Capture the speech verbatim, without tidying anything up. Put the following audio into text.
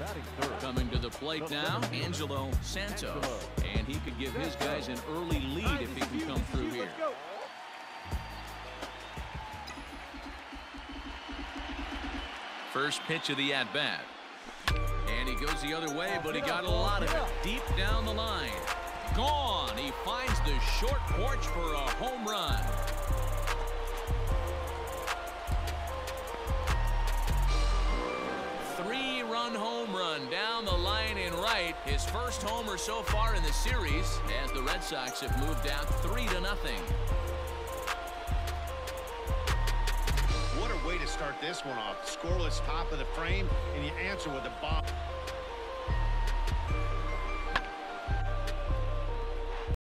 Coming to the plate now, Angelo Santos. And he could give his guys an early lead if he can come through here. First pitch of the at-bat. And he goes the other way, but he got a lot of it deep down the line. Gone. He finds the short porch for a home run. Three-run home run down the line in right. His first homer so far in the series as the Red Sox have moved out three to nothing. What a way to start this one off. Scoreless top of the frame, and you answer with a bomb.